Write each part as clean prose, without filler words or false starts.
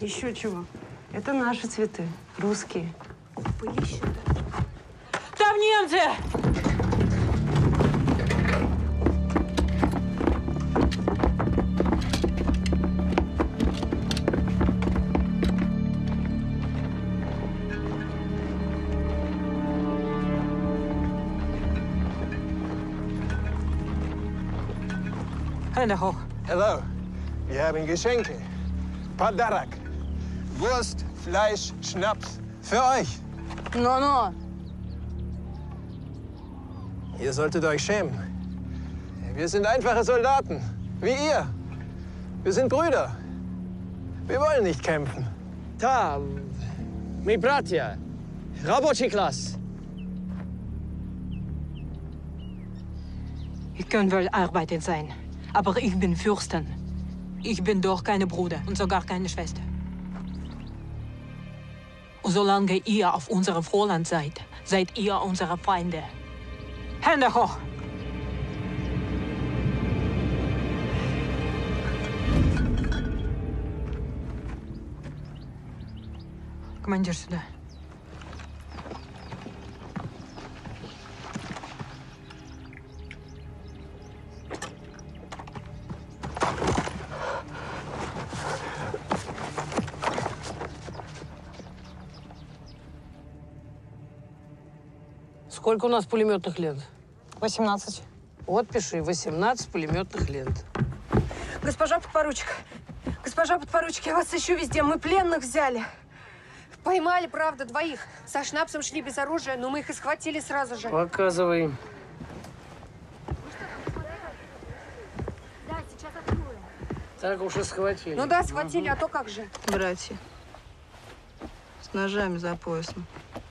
Еще чего? Это наши цветы, русские. Пылище. Там немцы! Hände hoch. Hello. Wir haben Geschenke. Padarak. Wurst, Fleisch, Schnaps. Für euch. Но-но! Ihr solltet euch schämen. Wir sind einfache Soldaten. Wie ihr. Wir sind Brüder. Wir wollen nicht kämpfen. Ta, my bratia. Рабочий класс. Ich kann wohl arbeiten sein, aber ich bin Fürstin. Ich bin doch keine Bruder und sogar keine Schwester. Und solange ihr auf unserem Frohland seid, seid ihr unsere Feinde. Hände hoch! Командир, сюда. Сколько у нас пулеметных лент? 18. Вот пиши, 18 пулеметных лент. Госпожа подпоручик, я вас ищу везде. Мы пленных взяли. Поймали, правда, двоих. Со шнапсом шли без оружия, но мы их и схватили сразу же. Показывай. Да, сейчас открою. Так уж и схватили. Ну да, схватили, а то как же? Братья. С ножами за поясом.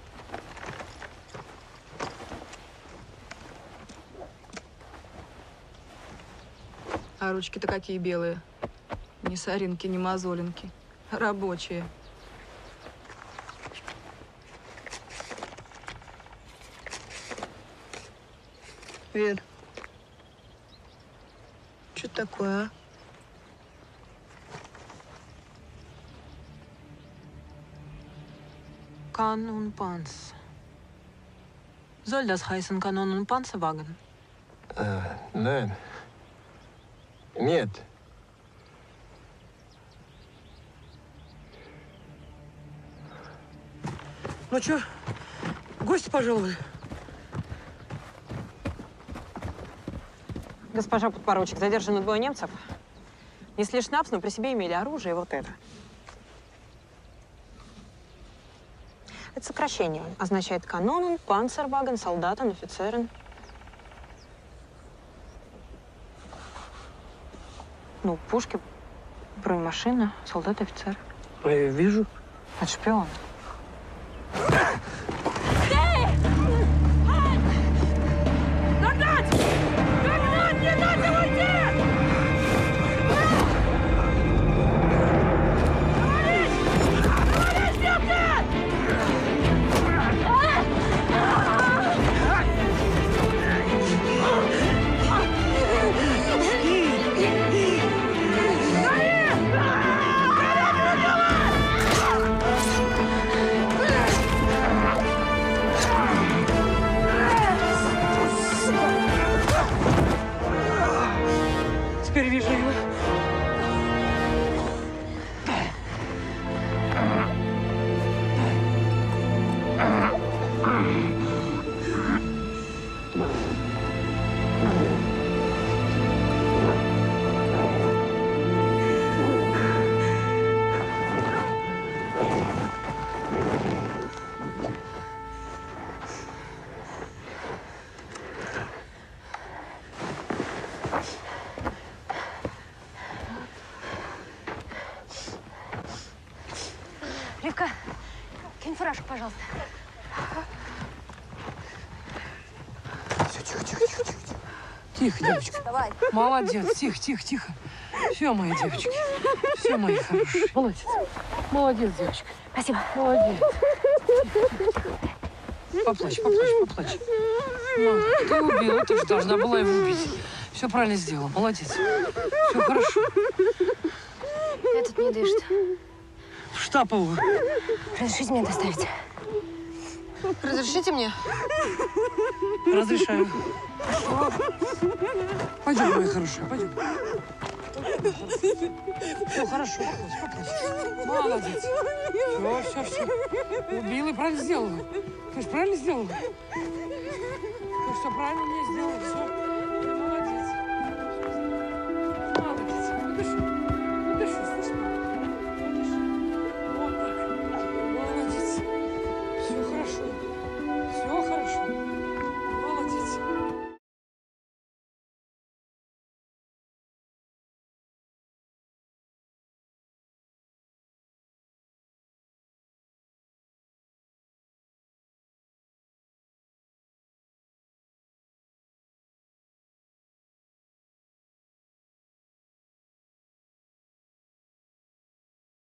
А ручки-то какие белые. Ни соринки, ни мозолинки. Рабочие. Вер, что такое, а? Kahn und Panz. Soll das heißen Kanon- und Panzerwagen? Nein. Нет. Ну что, гости пожаловали? Госпожа подпоручик, задержаны двое немцев. Несли шнапс, но при себе имели оружие, вот это. Это сокращение. Означает канонен, панцерваген, солдатен, офицерен. Ну, пушки, бронемашина, солдат, офицер. Я вижу. Это шпион. Теперь вижу его. Ривка, кинь фуражку, пожалуйста. Тихо, девочка. Давай. Молодец. Тихо, тихо, тихо. Все, мои девочки. Все, мои хорошие. Молодец. Молодец, девочка. Спасибо. Молодец. Поплачь, поплачь, поплачь. Ну, ты убила, ты же должна была его убить. Все правильно сделала. Молодец. Все хорошо. Этот не дышит. Потапову. Разрешите мне доставить? Разрешите мне? Разрешаю. Пойдем, моя хорошая, пойдем. Все хорошо, успокойся. Молодец. Все. Убила и правильно сделала. Ты же правильно сделала. Ты все правильно мне сделала. Все.